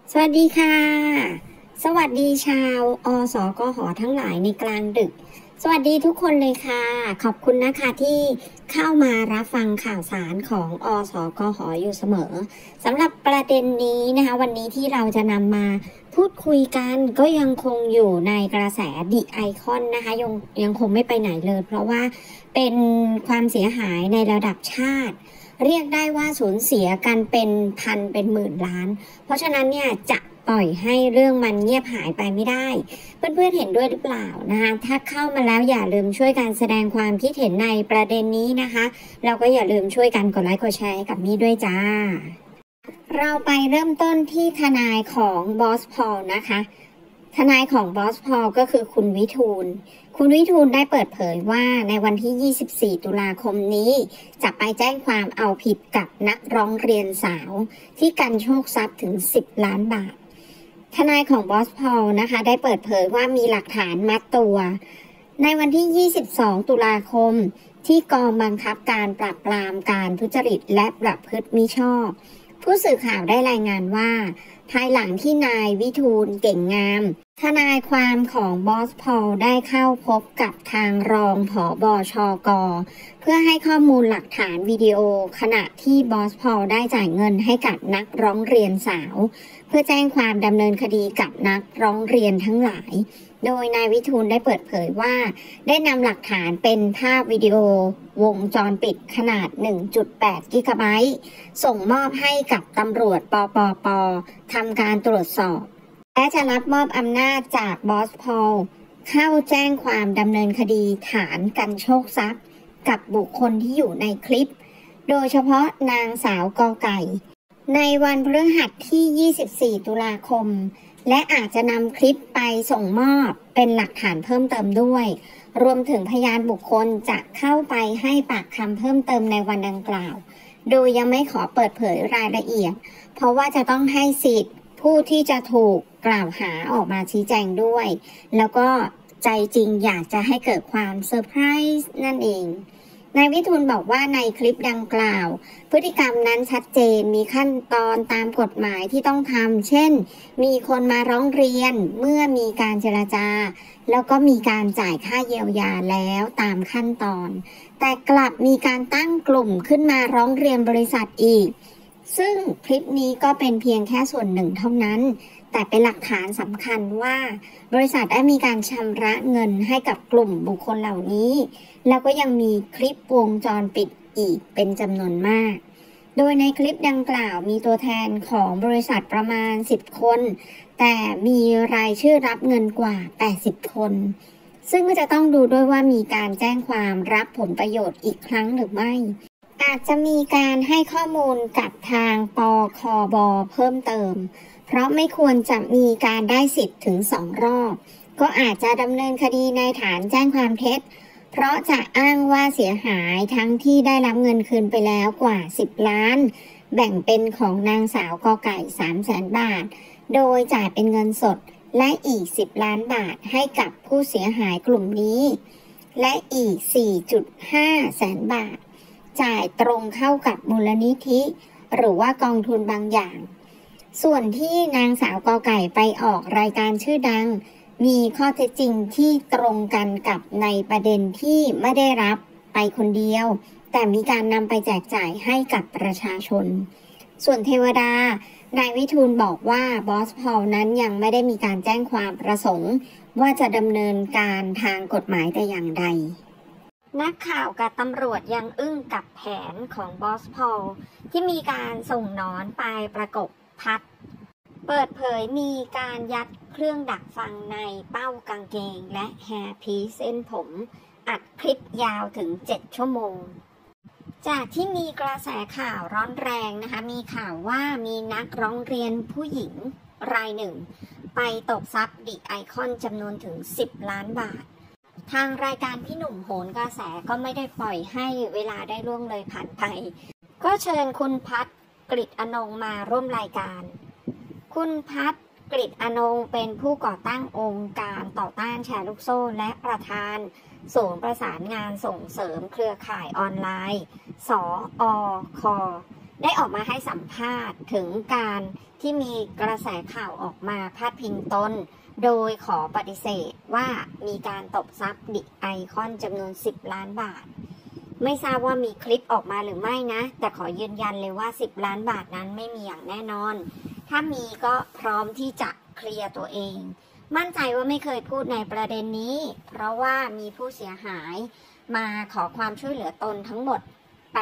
สวัสดีค่ะสวัสดีชาวสกหทั้งหลายในกลางดึกสวัสดีทุกคนเลยค่ะขอบคุณนะคะที่เข้ามารับฟังข่าวสารของสกหอยู่เสมอสำหรับประเด็นนี้นะคะวันนี้ที่เราจะนำมาพูดคุยกันก็ยังคงอยู่ในกระแสดิไอคอนนะคะยังคงไม่ไปไหนเลยเพราะว่าเป็นความเสียหายในระดับชาติเรียกได้ว่าสูญเสียกันเป็นพันเป็นหมื่นล้านเพราะฉะนั้นเนี่ยจะปล่อยให้เรื่องมันเงียบหายไปไม่ได้เพื่อนๆเห็นด้วยหรือเปล่านะคะถ้าเข้ามาแล้วอย่าลืมช่วยกันแสดงความคิดเห็นในประเด็นนี้นะคะเราก็อย่าลืมช่วยกันกดไลค์กดแชร์กับมี่ด้วยจ้าเราไปเริ่มต้นที่ทนายของบอสพอลนะคะทนายของบอสพอลก็คือคุณวิทูลได้เปิดเผยว่าในวันที่24ตุลาคมนี้จะไปแจ้งความเอาผิดกับนักร้องเรียนสาวที่กันโชคทรัพย์ถึง10 ล้านบาททนายของบอสพอลนะคะได้เปิดเผยว่ามีหลักฐานมัดตัวในวันที่22ตุลาคมที่กองบังคับการปราบปรามการทุจริตและประพฤติมิชอบผู้สื่อข่าวได้รายงานว่าภายหลังที่นายวิทูลเก่งงามทนายความของบอสพอลได้เข้าพบกับทางรองผบชก.เพื่อให้ข้อมูลหลักฐานวิดีโอขณะที่บอสพอลได้จ่ายเงินให้กับนักร้องเรียนสาวเพื่อแจ้งความดำเนินคดีกับนักร้องเรียนทั้งหลายโดยนายวิทูลได้เปิดเผยว่าได้นำหลักฐานเป็นภาพวิดีโอวงจรปิดขนาด 1.8 กิกะไบต์ส่งมอบให้กับตำรวจปปป.ทำการตรวจสอบและจะรับมอบอำนาจจากบอสพอลเข้าแจ้งความดำเนินคดีฐานกันโชคทรัพย์กับบุคคลที่อยู่ในคลิปโดยเฉพาะนางสาวกอไก่ในวันพฤหัสที่24ตุลาคมและอาจจะนำคลิปไปส่งมอบเป็นหลักฐานเพิ่มเติมด้วยรวมถึงพยานบุคคลจะเข้าไปให้ปากคำเพิ่มเติมในวันดังกล่าวโดยยังไม่ขอเปิดเผยรายละเอียดเพราะว่าจะต้องให้สิทธิ์ผู้ที่จะถูกกล่าวหาออกมาชี้แจงด้วยแล้วก็ใจจริงอยากจะให้เกิดความเซอร์ไพรส์นั่นเองนายวิทูลบอกว่าในคลิปดังกล่าวพฤติกรรมนั้นชัดเจนมีขั้นตอนตามกฎหมายที่ต้องทำเช่นมีคนมาร้องเรียนเมื่อมีการเจรจาแล้วก็มีการจ่ายค่าเยียวยาแล้วตามขั้นตอนแต่กลับมีการตั้งกลุ่มขึ้นมาร้องเรียนบริษัทอีกซึ่งคลิปนี้ก็เป็นเพียงแค่ส่วนหนึ่งเท่านั้นแต่เป็นหลักฐานสำคัญว่าบริษัทได้มีการชำระเงินให้กับกลุ่มบุคคลเหล่านี้แล้วก็ยังมีคลิปวงจรปิดอีกเป็นจำนวนมากโดยในคลิปดังกล่าวมีตัวแทนของบริษัทประมาณ10 คนแต่มีรายชื่อรับเงินกว่า80 คนซึ่งก็จะต้องดูด้วยว่ามีการแจ้งความรับผลประโยชน์อีกครั้งหรือไม่อาจจะมีการให้ข้อมูลกับทางปคบเพิ่มเติมเพราะไม่ควรจะมีการได้สิทธิ์ถึง2 รอบก็อาจจะดำเนินคดีในฐานแจ้งความเท็จเพราะจะอ้างว่าเสียหายทั้งที่ได้รับเงินคืนไปแล้วกว่า10 ล้านแบ่งเป็นของนางสาวกอไก่300,000 บาทโดยจ่ายเป็นเงินสดและอีก10 ล้านบาทให้กับผู้เสียหายกลุ่มนี้และอีก 4.5 แสนบาทจ่ายตรงเข้ากับมูลนิธิหรือว่ากองทุนบางอย่างส่วนที่นางสาวกอไก่ไปออกรายการชื่อดังมีข้อเท็จจริงที่ตรงกันกับในประเด็นที่ไม่ได้รับไปคนเดียวแต่มีการนำไปแจกจ่ายให้กับประชาชนส่วนเทวดานายวิทูลบอกว่าบอสพอลนั้นยังไม่ได้มีการแจ้งความประสงค์ว่าจะดำเนินการทางกฎหมายแต่อย่างใดนักข่าวกับตำรวจยังอึ้งกับแผนของบอสพอลที่มีการส่งหนอนไปประกบพัดเปิดเผยมีการยัดเครื่องดักฟังในเป้ากางเกงและแฮร์พีเส้นผมอัดคลิปยาวถึง7 ชั่วโมงจากที่มีกระแสข่าวร้อนแรงนะคะมีข่าวว่ามีนักร้องเรียนผู้หญิงรายหนึ่งไปตบทรัพย์ดิไอคอนจำนวนถึง10 ล้านบาททางรายการพี่หนุ่มโหนกระแสก็ไม่ได้ปล่อยให้เวลาได้ล่วงเลยผ่านไปก็เชิญคุณพัฒน์กฤษอนงค์มาร่วมรายการคุณพัฒน์กฤษอนงค์เป็นผู้ก่อตั้งองค์การต่อต้านแชร์ลูกโซ่และประธานศูนย์ประสานงานส่งเสริมเครือข่ายออนไลน์สอคได้ออกมาให้สัมภาษณ์ถึงการที่มีกระแสข่าวออกมาพาดพิงตนโดยขอปฏิเสธว่ามีการตบทรัพย์ดิไอคอนจำนวน10 ล้านบาทไม่ทราบว่ามีคลิปออกมาหรือไม่นะแต่ขอยืนยันเลยว่า10 ล้านบาทนั้นไม่มีอย่างแน่นอนถ้ามีก็พร้อมที่จะเคลียร์ตัวเองมั่นใจว่าไม่เคยพูดในประเด็นนี้เพราะว่ามีผู้เสียหายมาขอความช่วยเหลือตนทั้งหมด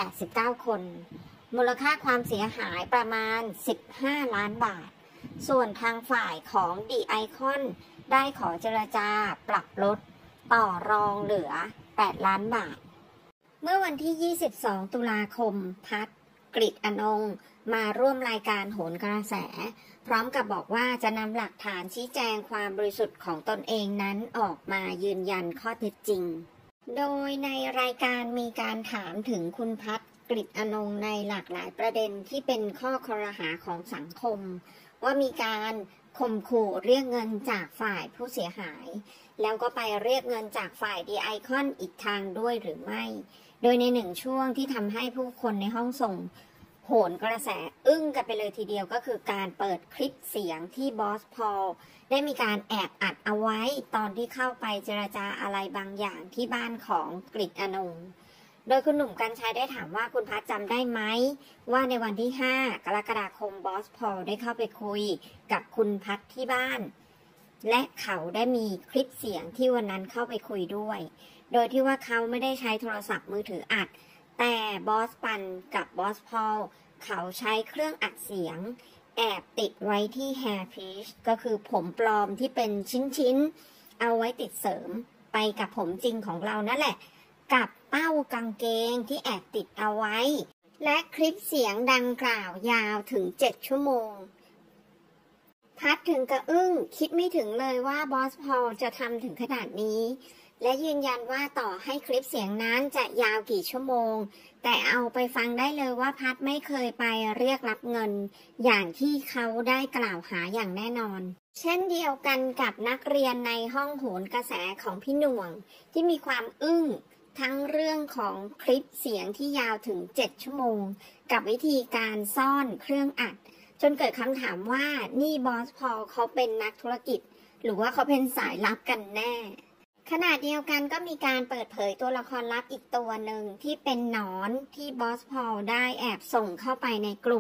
89 คนมูลค่าความเสียหายประมาณ15 ล้านบาทส่วนทางฝ่ายของดีไอคอนได้ขอเจรจาปรับลดต่อรองเหลือ8 ล้านบาทเมื่อวันที่ 22 ตุลาคมพัฒน์ กฤษอนงค์มาร่วมรายการโหนกระแสพร้อมกับบอกว่าจะนำหลักฐานชี้แจงความบริสุทธิ์ของตนเองนั้นออกมายืนยันข้อเท็จจริงโดยในรายการมีการถามถึงคุณพัฒน์ กฤษอนงค์ในหลากหลายประเด็นที่เป็นข้อครหาของสังคมว่ามีการข่มขู่เรียกเงินจากฝ่ายผู้เสียหายแล้วก็ไปเรียกเงินจากฝ่ายดีไอคอนอีกทางด้วยหรือไม่โดยในหนึ่งช่วงที่ทำให้ผู้คนในห้องส่งโหนกระแสอึ้งกันไปเลยทีเดียวก็คือการเปิดคลิปเสียงที่บอสพอลได้มีการแอบอัดเอาไว้ตอนที่เข้าไปเจรจาอะไรบางอย่างที่บ้านของกฤษอนงค์โดยคุณหนุ่มกรรชัยได้ถามว่าคุณพัฒน์จำได้ไหมว่าในวันที่5 กรกฎาคมบอสพอลได้เข้าไปคุยกับคุณพัฒน์ที่บ้านและเขาได้มีคลิปเสียงที่วันนั้นเข้าไปคุยด้วยโดยที่ว่าเขาไม่ได้ใช้โทรศัพท์มือถืออัดแต่บอสปันกับบอสพอลเขาใช้เครื่องอัดเสียงแอบติดไว้ที่ hair piece ก็คือผมปลอมที่เป็นชิ้นๆเอาไว้ติดเสริมไปกับผมจริงของเรานั่นแหละกับเป้ากางเกงที่แอบติดเอาไว้และคลิปเสียงดังกล่าวยาวถึง7 ชั่วโมงพัดถึงกระอึ้งคิดไม่ถึงเลยว่าบอสพอลจะทำถึงขนาดนี้และยืนยันว่าต่อให้คลิปเสียงนั้นจะยาวกี่ชั่วโมงแต่เอาไปฟังได้เลยว่าพัดไม่เคยไปเรียกรับเงินอย่างที่เขาได้กล่าวหาอย่างแน่นอนเช่นเดียวกันกับนักเรียนในห้องโหนกระแสของพี่หน่วงที่มีความอึ้งทั้งเรื่องของคลิปเสียงที่ยาวถึง7 ชั่วโมงกับวิธีการซ่อนเครื่องอัดจนเกิดคำถามว่านี่บอสพอลเขาเป็นนักธุรกิจหรือว่าเขาเป็นสายลับกันแน่ขณะเดียวกันก็มีการเปิดเผยตัวละครลับอีกตัวหนึ่งที่เป็นหนอนที่บอสพอลได้แอบส่งเข้าไปในกลุ่ม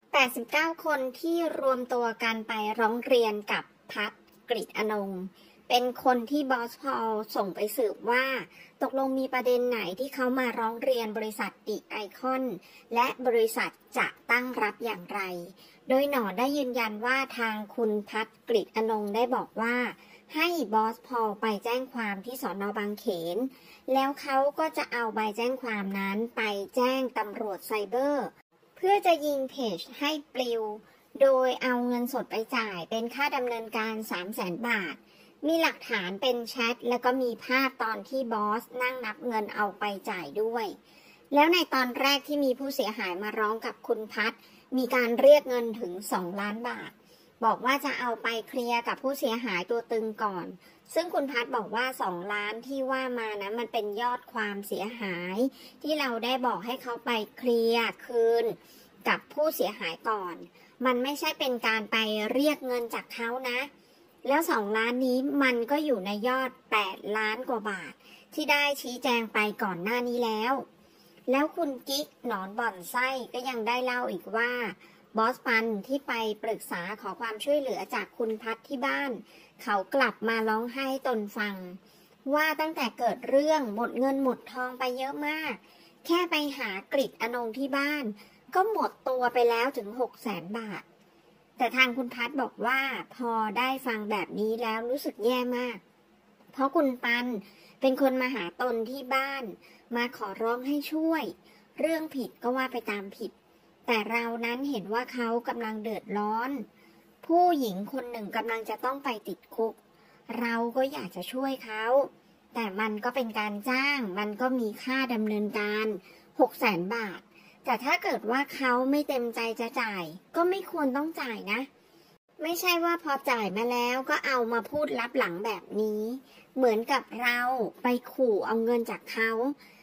89 คนที่รวมตัวกันไปร้องเรียนกับพัฒน์ กฤษอนงค์เป็นคนที่บอสพอลส่งไปสืบว่าตกลงมีประเด็นไหนที่เขามาร้องเรียนบริษัทดิไอคอนและบริษัทจะตั้งรับอย่างไรโดยหนอนได้ยืนยันว่าทางคุณพัฒน์ กฤษอนงค์ได้บอกว่าให้บอสพอลไปแจ้งความที่สน.บางเขนแล้วเขาก็จะเอาใบแจ้งความนั้นไปแจ้งตำรวจไซเบอร์เพื่อจะยิงเพจให้ปลิวโดยเอาเงินสดไปจ่ายเป็นค่าดำเนินการ 300,000 บาทมีหลักฐานเป็นแชทแล้วก็มีภาพตอนที่บอสนั่งนับเงินเอาไปจ่ายด้วยแล้วในตอนแรกที่มีผู้เสียหายมาร้องกับคุณพัฒน์มีการเรียกเงินถึง2 ล้านบาทบอกว่าจะเอาไปเคลียร์กับผู้เสียหายตัวตึงก่อนซึ่งคุณพัฒน์บอกว่า2 ล้านที่ว่ามานะมันเป็นยอดความเสียหายที่เราได้บอกให้เขาไปเคลียร์คืนกับผู้เสียหายก่อนมันไม่ใช่เป็นการไปเรียกเงินจากเขานะแล้ว2 ล้านนี้มันก็อยู่ในยอด8 ล้านกว่าบาทที่ได้ชี้แจงไปก่อนหน้านี้แล้วคุณกิ๊กหนอนบ่อนไส้ก็ยังได้เล่าอีกว่าบอสปันที่ไปปรึกษาขอความช่วยเหลือจากคุณพัฒน์ที่บ้านเขากลับมาร้องไห้ตนฟังว่าตั้งแต่เกิดเรื่องหมดเงินหมดทองไปเยอะมากแค่ไปหากฤษอนงค์ที่บ้านก็หมดตัวไปแล้วถึง600,000 บาทแต่ทางคุณพัฒน์บอกว่าพอได้ฟังแบบนี้แล้วรู้สึกแย่มากเพราะคุณปันเป็นคนมาหาตนที่บ้านมาขอร้องให้ช่วยเรื่องผิดก็ว่าไปตามผิดแต่เรานั้นเห็นว่าเขากำลังเดือดร้อนผู้หญิงคนหนึ่งกำลังจะต้องไปติดคุกเราก็อยากจะช่วยเขาแต่มันก็เป็นการจ้างมันก็มีค่าดำเนินการ600,000 บาทแต่ถ้าเกิดว่าเขาไม่เต็มใจจะจ่ายก็ไม่ควรต้องจ่ายนะไม่ใช่ว่าพอจ่ายมาแล้วก็เอามาพูดลับหลังแบบนี้เหมือนกับเราไปขู่เอาเงินจากเขา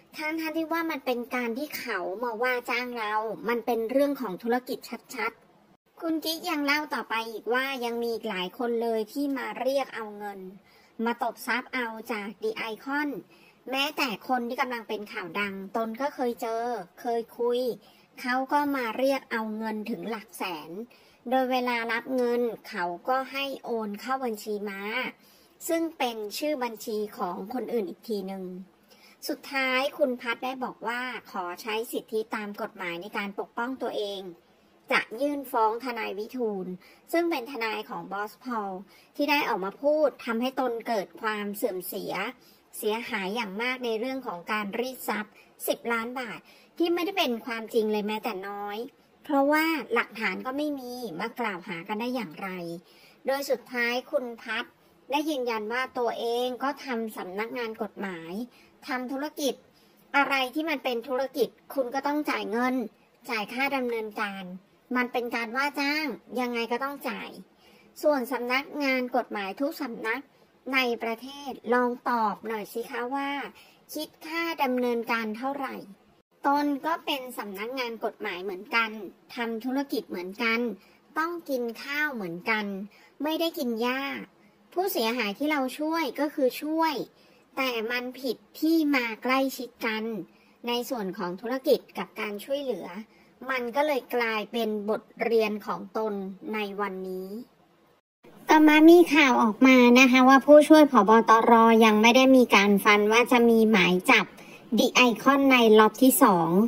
ทั้งที่ว่ามันเป็นการที่เขามาว่าจ้างเรา มันเป็นเรื่องของธุรกิจชัดๆคุณกิ๊กยังเล่าต่อไปอีกว่ายังมีอีกหลายคนเลยที่มาเรียกเอาเงินมาตบทรัพย์เอาจากดีไอคอนแม้แต่คนที่กำลังเป็นข่าวดังตนก็เคยเจอเคยคุยเขาก็มาเรียกเอาเงินถึงหลักแสนโดยเวลารับเงินเขาก็ให้โอนเข้าบัญชีม้าซึ่งเป็นชื่อบัญชีของคนอื่นอีกทีหนึ่งสุดท้ายคุณพัฒได้บอกว่าขอใช้สิทธิตามกฎหมายในการปกป้องตัวเองจะยื่นฟ้องทนายวิทูลซึ่งเป็นทนายของบอสพอลที่ได้ออกมาพูดทำให้ตนเกิดความเสื่อมเสียหายอย่างมากในเรื่องของการรีดทรัพย์10 ล้านบาทที่ไม่ได้เป็นความจริงเลยแม้แต่น้อยเพราะว่าหลักฐานก็ไม่มีมากล่าวหากันได้อย่างไรโดยสุดท้ายคุณพัฒได้ยืนยันว่าตัวเองก็ทำสำนักงานกฎหมายทำธุรกิจอะไรที่มันเป็นธุรกิจคุณก็ต้องจ่ายเงินจ่ายค่าดำเนินการมันเป็นการว่าจ้างยังไงก็ต้องจ่ายส่วนสำนักงานกฎหมายทุกสำนักในประเทศลองตอบหน่อยสิคะว่าคิดค่าดำเนินการเท่าไหร่ตนก็เป็นสำนักงานกฎหมายเหมือนกันทำธุรกิจเหมือนกันต้องกินข้าวเหมือนกันไม่ได้กินหญ้าผู้เสียหายที่เราช่วยก็คือช่วยแต่มันผิดที่มาใกล้ชิดกันในส่วนของธุรกิจกับการช่วยเหลือมันก็เลยกลายเป็นบทเรียนของตนในวันนี้ต่อมามีข่าวออกมานะคะว่าผู้ช่วยผบตรยังไม่ได้มีการฟันว่าจะมีหมายจับดีไอคอนในล็อตที่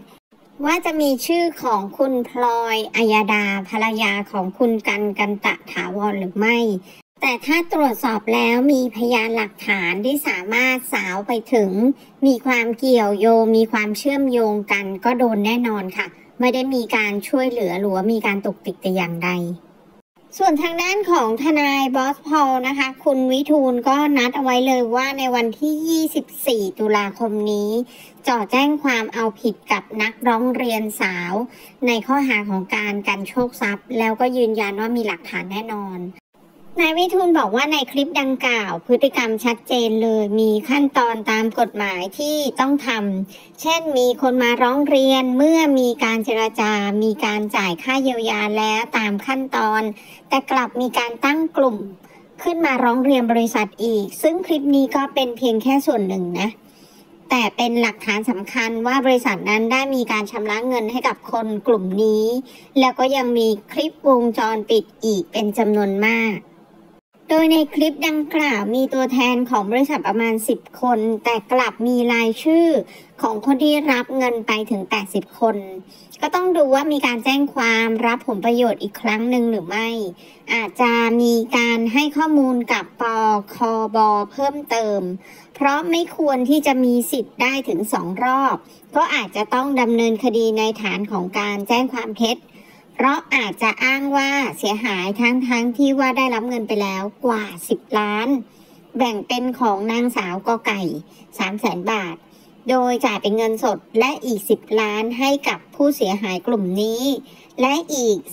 2ว่าจะมีชื่อของคุณพลอยอัยดาภรรยาของคุณกันตะถาวรหรือไม่แต่ถ้าตรวจสอบแล้วมีพยานหลักฐานที่สามารถสาวไปถึงมีความเกี่ยวโยงมีความเชื่อมโยงกันก็โดนแน่นอนค่ะไม่ได้มีการช่วยเหลือหรือว่ามีการตกติกแต่อย่างใดส่วนทางด้านของทนายบอสพอลนะคะคุณวิทูลก็นัดเอาไว้เลยว่าในวันที่24ตุลาคมนี้จะแจ้งความเอาผิดกับนักร้องเรียนสาวในข้อหาของการกันโชคทรัพย์แล้วก็ยืนยันว่ามีหลักฐานแน่นอนนายวิทูลบอกว่าในคลิปดังกล่าวพฤติกรรมชัดเจนเลยมีขั้นตอนตามกฎหมายที่ต้องทำเช่นมีคนมาร้องเรียนเมื่อมีการเจรจามีการจ่ายค่าเยียวยาแล้วตามขั้นตอนแต่กลับมีการตั้งกลุ่มขึ้นมาร้องเรียนบริษัทอีกซึ่งคลิปนี้ก็เป็นเพียงแค่ส่วนหนึ่งนะแต่เป็นหลักฐานสำคัญว่าบริษัทนั้นได้มีการชำระเงินให้กับคนกลุ่มนี้แล้วก็ยังมีคลิปวงจรปิดอีกเป็นจำนวนมากโดยในคลิปดังกล่าวมีตัวแทนของบริษัทประมาณ10คนแต่กลับมีรายชื่อของคนที่รับเงินไปถึง80คนก็ต้องดูว่ามีการแจ้งความรับผลประโยชน์อีกครั้งหนึ่งหรือไม่อาจจะมีการให้ข้อมูลกับปคบเพิ่มเติมเพราะไม่ควรที่จะมีสิทธิ์ได้ถึง2 รอบก็อาจจะต้องดำเนินคดีในฐานของการแจ้งความเท็จเพราะอาจจะอ้างว่าเสียหายทั้งที่ว่าได้รับเงินไปแล้วกว่า10 ล้านแบ่งเป็นของนางสาวกไก่300,000 บาทโดยจ่ายเป็นเงินสดและอีก10 ล้านให้กับผู้เสียหายกลุ่มนี้และอีก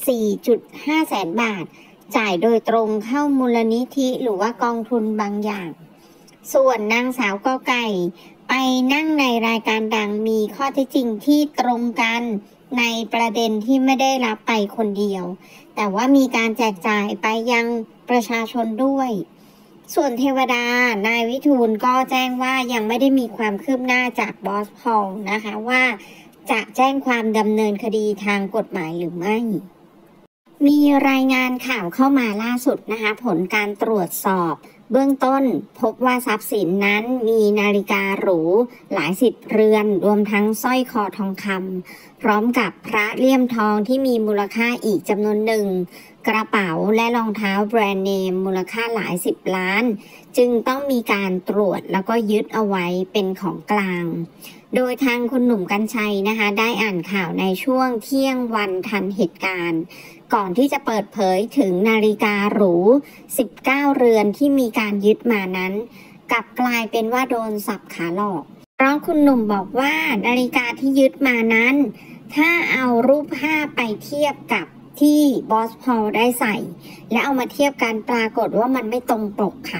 4.5 แสนบาทจ่ายโดยตรงเข้ามูลนิธิหรือว่ากองทุนบางอย่างส่วนนางสาวกไก่ไปนั่งในรายการดังมีข้อเท็จจริงที่ตรงกันในประเด็นที่ไม่ได้รับไปคนเดียวแต่ว่ามีการแจกจ่ายไปยังประชาชนด้วยส่วนเทวดานายวิทูลก็แจ้งว่ายังไม่ได้มีความคืบหน้าจากบอสพอลนะคะว่าจะแจ้งความดำเนินคดีทางกฎหมายหรือไม่มีรายงานข่าวเข้ามาล่าสุดนะคะผลการตรวจสอบเบื้องต้นพบว่าทรัพย์สินนั้นมีนาฬิกาหรูหลาย10 เรือนรวมทั้งสร้อยคอทองคำพร้อมกับพระเลี่ยมทองที่มีมูลค่าอีกจำนวนหนึ่งกระเป๋าและรองเท้าแบรนด์เนมมูลค่าหลาย10 ล้านจึงต้องมีการตรวจแล้วก็ยึดเอาไว้เป็นของกลางโดยทางคุณหนุ่มกรรชัยนะคะได้อ่านข่าวในช่วงเที่ยงวันทันเหตุการณ์ก่อนที่จะเปิดเผยถึงนาฬิกาหรู19 เรือนที่มีการยึดมานั้นกลับกลายเป็นว่าโดนสับขาหลอกเพราะคุณหนุ่มบอกว่านาฬิกาที่ยึดมานั้นถ้าเอารูปภาพไปเทียบกับที่บอสพอลได้ใส่และเอามาเทียบกันปรากฏว่ามันไม่ตรงปกค่ะ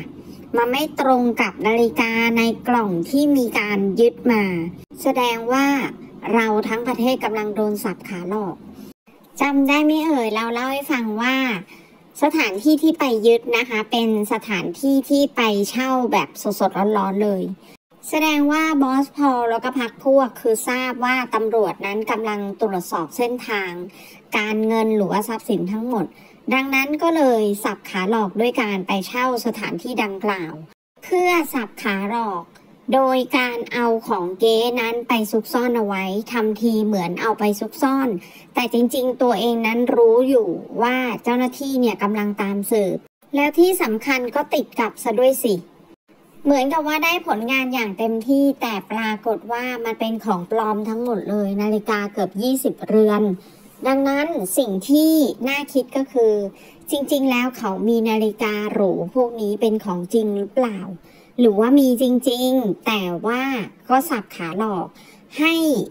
มาไม่ตรงกับนาฬิกาในกล่องที่มีการยึดมา แสดงว่าเราทั้งประเทศกำลังโดนสับขาหลอกจำได้ไหมเอ่ยเราเล่าให้ฟังว่าสถานที่ที่ไปยึดนะคะเป็นสถานที่ที่ไปเช่าแบบสดๆร้อนๆเลยแสดงว่าบอสพอลแล้วก็พรรคพวกคือทราบว่าตำรวจนั้นกำลังตรวจสอบเส้นทางการเงินหรือว่าทรัพย์สินทั้งหมดดังนั้นก็เลยสับขาหลอกด้วยการไปเช่าสถานที่ดังกล่าวเพื่อสับขาหลอกโดยการเอาของเก๊นั้นไปซุกซ่อนเอาไว้ทำทีเหมือนเอาไปซุกซ่อนแต่จริงๆตัวเองนั้นรู้อยู่ว่าเจ้าหน้าที่เนี่ยกำลังตามสืบแล้วที่สำคัญก็ติดกับซะด้วยสิเหมือนกับว่าได้ผลงานอย่างเต็มที่แต่ปรากฏว่ามันเป็นของปลอมทั้งหมดเลยนาฬิกาเกือบ20เรือนดังนั้นสิ่งที่น่าคิดก็คือจริงๆแล้วเขามีนาฬิกาหรูพวกนี้เป็นของจริงหรือเปล่าหรือว่ามีจริงๆแต่ว่าก็สับขาหลอกให้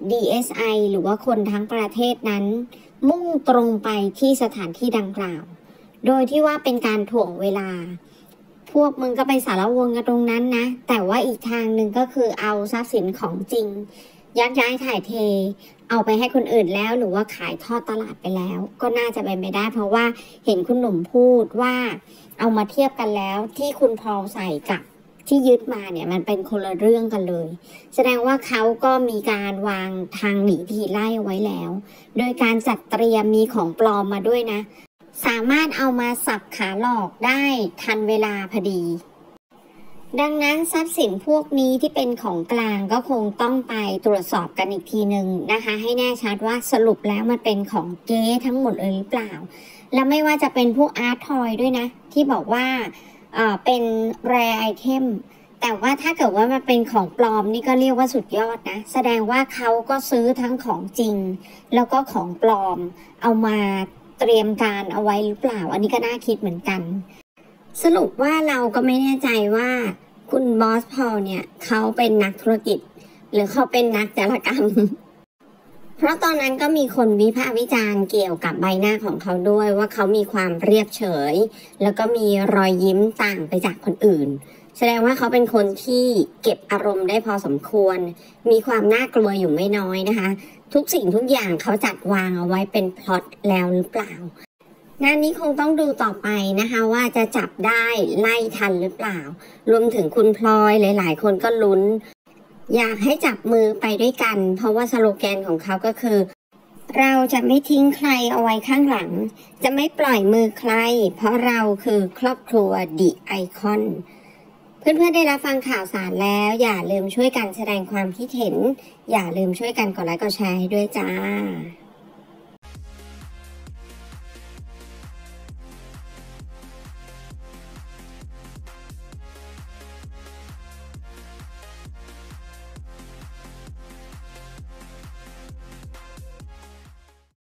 DSI หรือว่าคนทั้งประเทศนั้นมุ่งตรงไปที่สถานที่ดังกล่าวโดยที่ว่าเป็นการถ่วงเวลาพวกมึงก็ไปสารวนกันตรงนั้นนะแต่ว่าอีกทางหนึ่งก็คือเอาทรัพย์สินของจริงยักย้ายถ่ายเทเอาไปให้คนอื่นแล้วหรือว่าขายทอดตลาดไปแล้วก็น่าจะเป็นไปได้เพราะว่าเห็นคุณหนุ่มพูดว่าเอามาเทียบกันแล้วที่คุณพอลใส่กับที่ยึดมาเนี่ยมันเป็นคนละเรื่องกันเลยแสดงว่าเขาก็มีการวางทางหนีทีไล่ไว้แล้วโดยการจัดเตรียมมีของปลอมมาด้วยนะสามารถเอามาสับขาหลอกได้ทันเวลาพอดีดังนั้นทรัพย์สินพวกนี้ที่เป็นของกลางก็คงต้องไปตรวจสอบกันอีกทีหนึ่งนะคะให้แน่ชัดว่าสรุปแล้วมันเป็นของเก๊ทั้งหมดเลยหรือเปล่าและไม่ว่าจะเป็นพวกอาร์ตทอยด้วยนะที่บอกว่าเป็นแรร์ไอเทมแต่ว่าถ้าเกิดว่ามันเป็นของปลอมนี่ก็เรียกว่าสุดยอดนะแสดงว่าเขาก็ซื้อทั้งของจริงแล้วก็ของปลอมเอามาเตรียมการเอาไว้หรือเปล่าอันนี้ก็น่าคิดเหมือนกันสรุปว่าเราก็ไม่แน่ใจว่าคุณบอสพอลเนี่ยเขาเป็นนักธุรกิจหรือเขาเป็นนักจารกรรม เพราะตอนนั้นก็มีคนวิพากษ์วิจารณ์เกี่ยวกับใบหน้าของเขาด้วยว่าเขามีความเรียบเฉยแล้วก็มีรอยยิ้มต่างไปจากคนอื่นแสดงว่าเขาเป็นคนที่เก็บอารมณ์ได้พอสมควรมีความน่ากลัวอยู่ไม่น้อยนะคะทุกสิ่งทุกอย่างเขาจัดวางเอาไว้เป็นพล็อตแล้วหรือเปล่างานนี้คงต้องดูต่อไปนะคะว่าจะจับได้ไล่ทันหรือเปล่ารวมถึงคุณพลอยหลายๆคนก็ลุ้นอยากให้จับมือไปด้วยกันเพราะว่าสโลแกนของเขาก็คือเราจะไม่ทิ้งใครเอาไว้ข้างหลังจะไม่ปล่อยมือใครเพราะเราคือครอบครัวดิไอคอนเพื่อนๆได้รับฟังข่าวสารแล้วอย่าลืมช่วยกันแสดงความคิดเห็นอย่าลืมช่วยกันกดไลค์กดแชร์ให้ด้วยจ้า